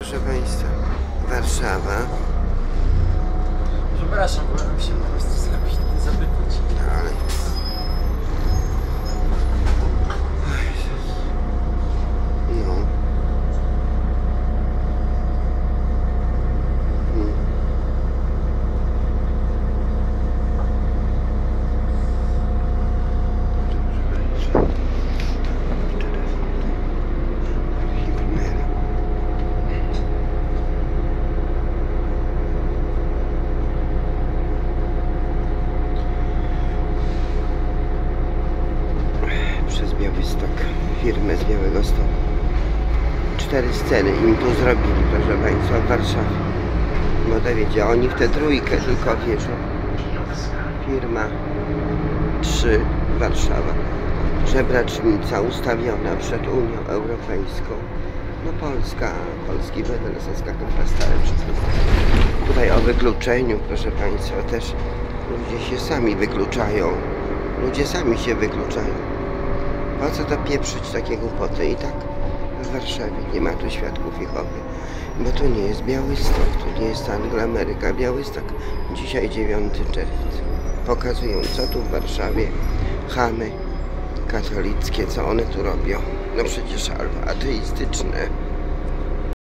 Proszę Państwa, Warszawa. Przepraszam, wolę się po prostu zrobić, zapytać. Ale... No. Przez Białystok, firmę z Białegostoku. 4 sceny im tu zrobili, proszę Państwa, w Warszawie. Bo wiecie, oni w tę trójkę tylko wierzą. Firma 3, Warszawa. Żebracznica ustawiona przed Unią Europejską. No polski BDS stare wszystko. Tutaj o wykluczeniu, proszę Państwa, też ludzie się sami wykluczają. Ludzie sami się wykluczają. Po co to pieprzyć takie głupoty? I tak w Warszawie nie ma tu świadków Jehowy, bo to nie jest Białystok, to nie jest Angloameryka. Białystok dzisiaj 9 czerwca. Pokazują, co tu w Warszawie chamy katolickie, co one tu robią. No przecież albo ateistyczne.